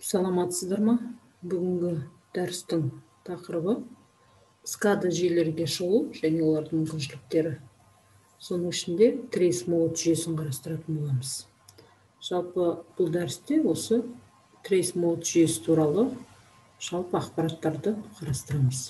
Саламатсыздар ма? Бүгінгі дәрістің тақырыбы SCADA жүйелерге шығу және олардың мүмкіншіліктері. Соның ішінде Trace Mode жүйесін қарастыратын боламыз. Жалпы бұл дәрісте осы Trace Mode жүйесі туралы жалпы ақпараттарды қарастырамыз.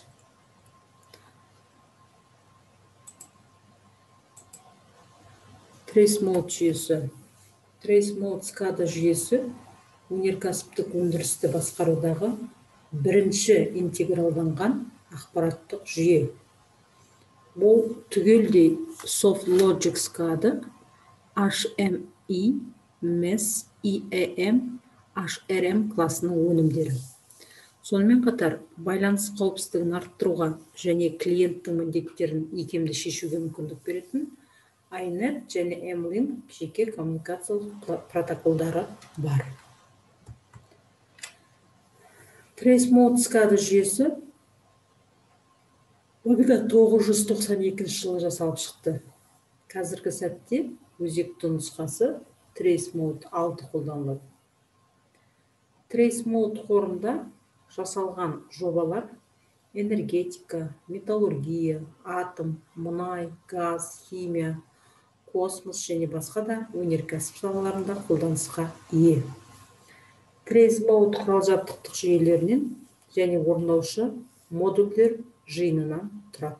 Trace Mode жүйесі. Trace Mode SCADA жүйесі өнеркәсіптік өндірісті басқарудағы бірінші интегралданған ақпараттық жүйе. Бұл түгелдей SoftLogic SCADA, HMI, MES, IEM, HRM класының өнімдері. Сонымен қатар байланыс қауіпсіздігін арттыруға және клиенттің міндеттерін икемді шешуге мүмкіндік беретін iNet және M-Link жеке коммуникациялық протоколдары бар. Trace Mode SCADA жүйесі 1992 жылы жасалып шықты. Қазіргі сәтте өзекті нұсқасы Trace Mode 6 қолданылады. Trace Mode қорында жасалған жобалар энергетика, металлургия, атом, мұнай, газ, химия, космос және басқа да өнеркәсіп салаларында қолданысқа ие. Trace Mode құрал-жабдықтық жүйелерінен және орындаушы модульдер жиынынан тұрады.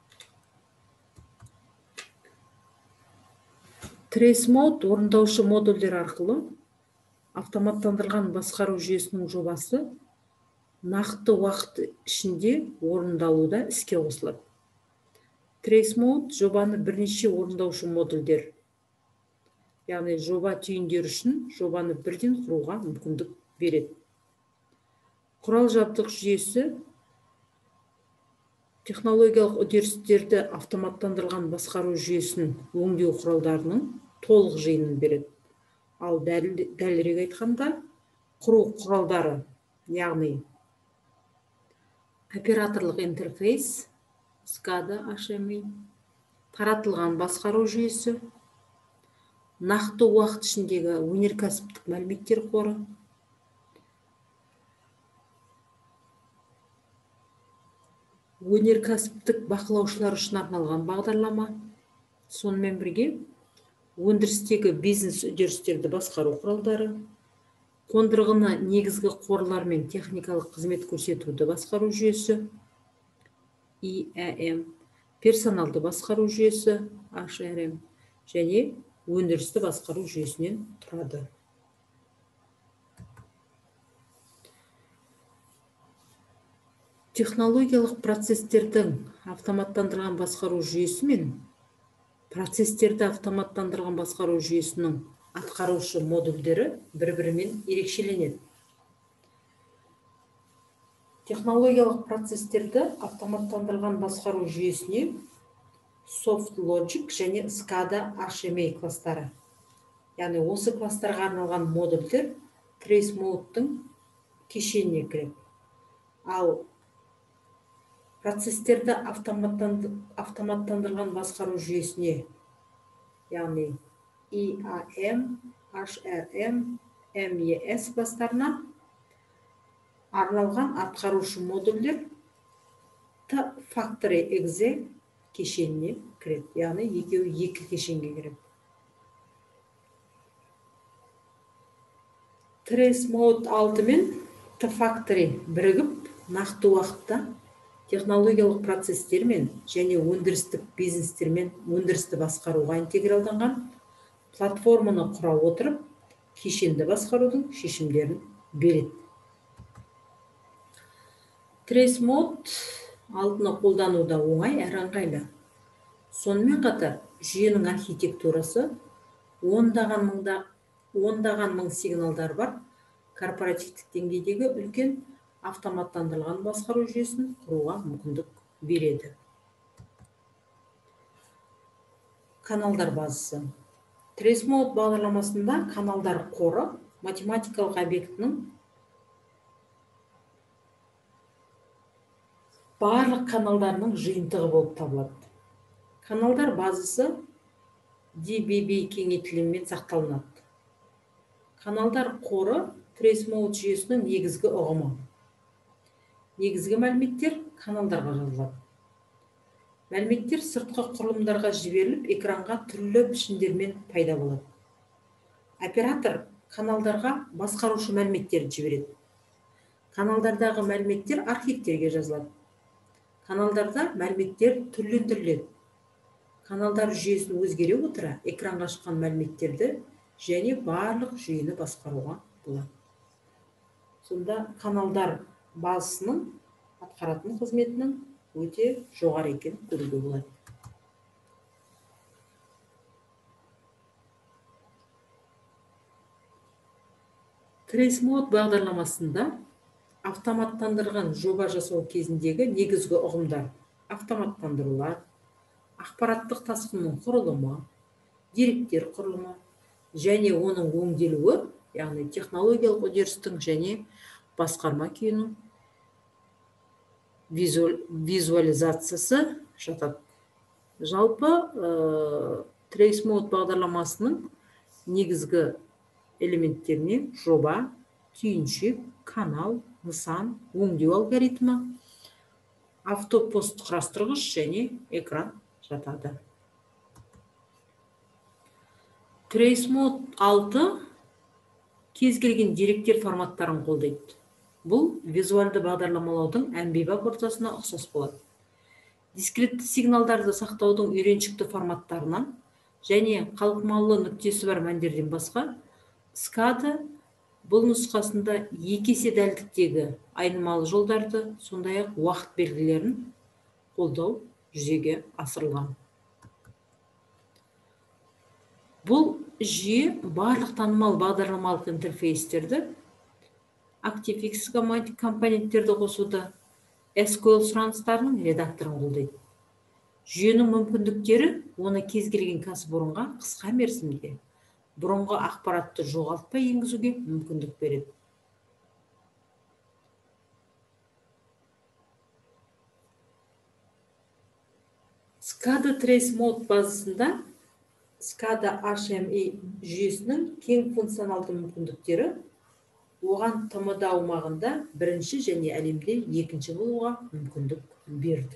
Trace Mode орындаушы модульдер арқылы автоматтандырылған басқару жүйесінің жобасы нақты уақыт ішінде орындалуда іске қосылады. Trace Mode жобаны бірнеше орындаушы модульдер, яғни жоба түйіндері үшін жобаны бірден құруға мүмкіндік береді. Құрал-жабдық жүйесі технологиялық үдерістерді автоматтандырылған басқару жүйесін өңдеу құралдарының толық жиынын береді. Ал дәлірек айтқанда, құру құралдары, яғни операторлық интерфейс, SCADA, HMI, таратылған басқару жүйесі, нақты уақыт ішіндегі өнеркәсіптік мәліметтер қоры, өнеркәсіптік бақылаушылар үшін арналған бағдарлама, сонымен бірге өндірістегі бизнес үдерістерді басқару құралдары, қондырғыны негізгі қорлар мен техникалық қызмет көрсетуді басқару жүйесі, IEM, персоналды басқару жүйесі, HRM, және өндірісті басқару жүйесінен тұрады. Технологиялық процестердің автоматтандырған басқару жүйесі мен процестерді автоматтандырған басқару жүйесінің атқарушы модульдері бір-бірімен ерекшеленеді. Технологиялық процестерді автоматтандырған басқару жүйесіне SoftLogic және SCADA HMI кластары. Яғни осы кластарға арналған модульдер Trace Mode'тың кешеніне кіреді. Ал процестерді автоматтандырған басқару жүйесіне, яғни IAM, HRM, MES кластарына арналған атқарушы модульдер Factory Exe кешеніне кіреді, яғни екеуі екі кешенге кіреді. Trace Mode 6 мен Factory бірігіп, нақты уақытта технологиялық процестермен және өндірістік бизнестермен өндірісті басқаруға интегралданған платформаны құра отырып, кешенді басқарудың шешімдерін береді. Trace Mode алдына қолдануда оңай әрі ыңғайлы. Сонымен қатар жүйенің архитектурасы ондаған мың сигналдар бар корпоративтік деңгейдегі үлкен автоматтандырылған басқару жүйесін құруға мүмкіндік береді. Каналдар базасы. Trace Mode бағдарламасында каналдар қоры математикалық объектінің барлық каналдарының жиынтығы болып табылады. Каналдар базасы DBB кеңейтіліммен сақталынады. Каналдар қоры Trace Mode жүйесінің негізгі ұғымы. Негізгі мәліметтер каналдарға жазылады. Мәліметтер сыртқы құрылымдарға жіберіліп, экранға түрлі пішіндермен пайда болады. Оператор каналдарға басқарушы мәліметтерді жібереді. Каналдардағы мәліметтер архивтерге жазылады. Каналдарда мәліметтер түрлендіріледі. Каналдар жүйесін өзгере отыра, экранға шыққан мәліметтерді және барлық жүйені басқаруға болады. Сонда каналдар базасының атқаратын қызметінің өте жоғары екенін көруге болады. Trace Mode бағдарламасында автоматтандырған жоба жасау кезіндегі негізгі ұғымдар: автоматтандырулар, ақпараттық тасқынның құрылымы, деректер құрылымы және оның өңделуі, яғни технологиялық үдерістің және басқарма күйінің визуализациясы жатады. Жалпы Trace Mode бағдарламасының негізгі элементтеріне жоба, түйіншек, канал, нысан, өңдеу алгоритмі, автопост құрастырғыш және экран жатады. Trace Mode 6 кез келген деректер форматтарын қолдайды. Бұл визуалды бағдарламалаудың әмбебап ортасына ұқсас болады. Дискретті сигналдарды сақтаудың үйреншікті форматтарынан және қалқымалы нүктесі бар мәндерден басқа, SCADA бұл нұсқасында 2 есе дәлдіктегі айнымалы жолдарды, сондай-ақ уақыт белгілерін қолдау жүзеге асырылған. Бұл жүйе барлық танымал бағдарламалық интерфейстерді, ActiveX компоненттерді қосуды, SQL сұраныстарының редакторын қолдайды. Жүйенің мүмкіндіктері оны кез келген кәсіпорынға қысқа мерзімде бұрынғы ақпаратты жоғалтпай енгізуге мүмкіндік береді. SCADA Trace Mode базасында SCADA HMI жүйесінің кең функционалды мүмкіндіктері оған ТМД аумағында бірінші және әлемде екінші болуға мүмкіндік берді.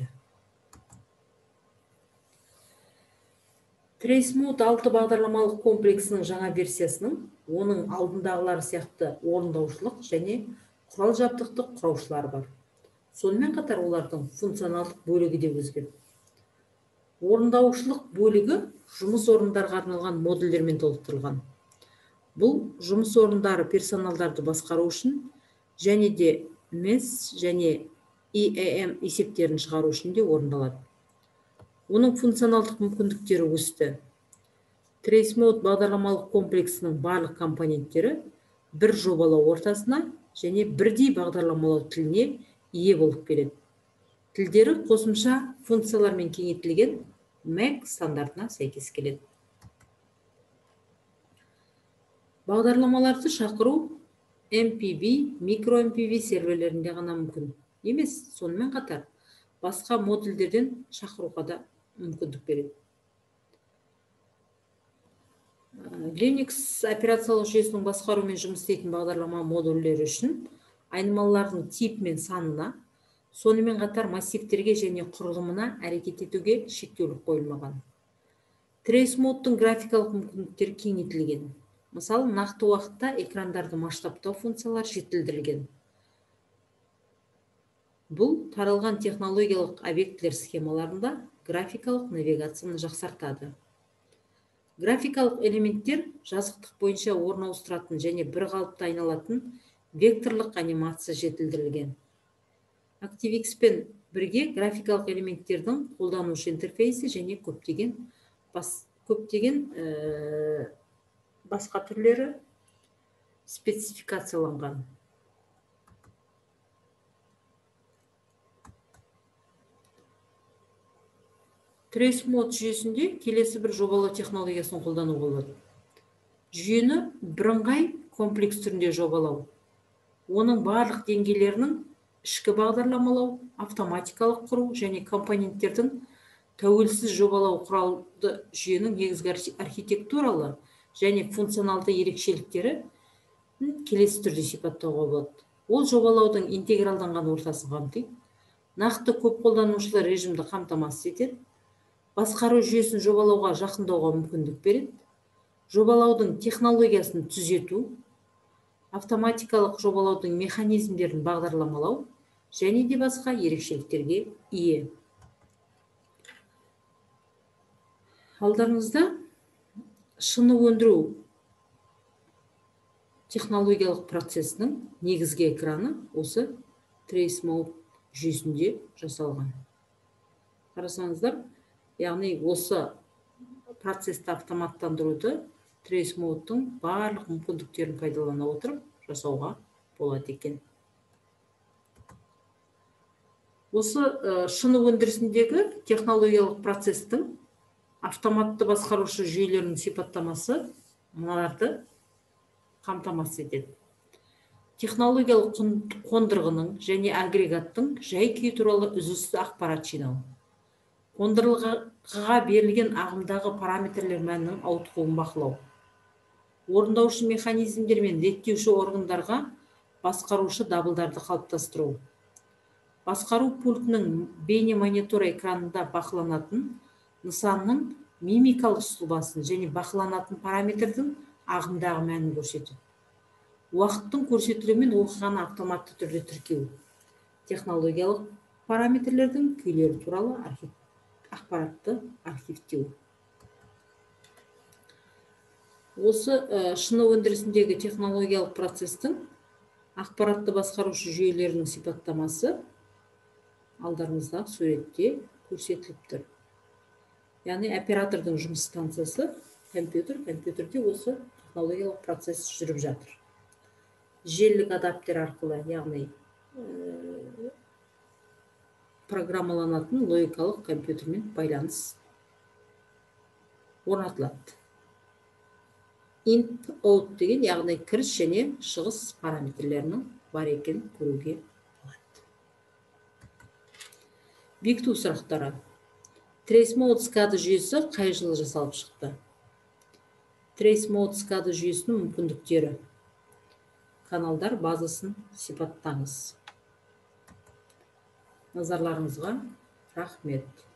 Trace Mode 6 бағдарламалық комплексінің жаңа версиясының оның алдындағылары сияқты орындаушылық және құрал жабдықтық құраушылар бар. Сонымен қатар олардың функционалдық бөлігі де өзгерді. Орындаушылық бөлігі жұмыс орындарға арналған модульдермен толықтырылған. Бұл жұмыс орындары персоналдарды басқару үшін және де MES және EAM есептерін шығару үшін де орындалады. Оның функционалдық мүмкіндіктері өсті. Trace Mode бағдарламалық комплексінің барлық компоненттері бір жобалау ортасына және бірдей бағдарламалау тіліне ие болып келеді. Тілдері қосымша функциялармен кеңейтілген MAC стандартына сәйкес келеді. Бағдарламаларды шақыру MPV, микро-MPV серверлерінде ғана мүмкін емес, сонымен қатар басқа модульдерден шақыруға да мүмкіндік береді. Linux операциялық жүйесінің басқарумен жұмыс істейтін бағдарлама модульдері үшін айнымалылардың типі мен санына, сонымен қатар массивтерге және құрылымына әрекет етуге шектеулік қойылмаған. Trace Mode'тың графикалық мүмкіндіктері кеңейтілген. Мысалы, нақты уақытта экрандарды масштабтау функциялары жетілдірілген. Бұл таралған технологиялық объектілер схемаларында графикалық навигацияны жақсартады. Графикалық элементтер жазықтық бойынша орын ауыстыратын және бір қалыпты айналатын векторлық анимация жетілдірілген. ActiveX пен бірге графикалық элементтердің қолданушы интерфейсі және көптеген басқа түрлері спецификацияланған. Trace Mode жүйесінде келесі бір жобалау технологиясын қолдану болады. Жүйені бірыңғай комплекс түрінде жобалау. Оның барлық деңгейлерінің ішкі бағдарламалау, автоматикалық құру және компоненттердің тәуелсіз жобалау құралды жүйенің негізгі архитектуралы және функционалды ерекшеліктері келесі түрде сипаттауға болады. Ол жобалаудың интегралданған ортасын қамтиды, нақты көп қолданушылар режимді қамтамасыз етеді, басқару жүйесін жобалауға жақындауға мүмкіндік береді, жобалаудың технологиясын түзету, автоматикалық жобалаудың механизмдерін бағдарламалау және де басқа ерекшеліктерге ие. Алдарыңызда шыны өндіру технологиялық процесінің негізгі экраны осы Trace Mode жүйесінде жасалған. Қарасаңыздар, яғни осы процесті автоматтандыруды Trace Mode'тың барлық мүмкіндіктерін пайдалана отырып жасауға болады екен. Осы шыны өндірісіндегі технологиялық процестің автоматты басқарушы жүйелерінің сипаттамасы мыналарды қамтамасыз етеді. Технологиялық қондырғының және агрегаттың жай-күйі туралы үзіліссіз ақпарат жинау. Қондырғыға берілген ағымдағы параметрлер мәнінің ауытқуын бақылау. Орындаушы механизмдер мен реттеуші органдарға басқарушы дабылдарды қалыптастыру. Басқару пультінің бейне монитор экранында бақыланатын нысанның мимикалық сұлбасын және бақыланатын параметрдің ағымдағы мәнін көрсетеді. Уақыттың көрсетілуі мен оқиғаны автоматты түрде тіркеу. Технологиялық параметрлердің күйлері туралы ақпаратты архивтеу. Осы шыны өндірісіндегі технологиялық процестің ақпаратты басқарушы жүйелерінің сипаттамасы алдарыңызда суретте көрсетіліп тұр. Яғни оператордың жұмыс станциясы компьютерде осы технологиялық процесс жүріп жатыр. Желілік адаптер арқылы, яғни программаланатын логикалық компьютермен байланыс орнатылады. Input деген, яғни кіріс және шығыс параметрлерінің бар екенін көруге болады. Бекіту сұрақтары. Trace Mode SCADA жүйесі қай жылы жасалып шықты? Trace Mode SCADA жүйесінің мүмкіндіктері. Каналдар базасын сипаттаңыз. Назарларыңызға рахмет.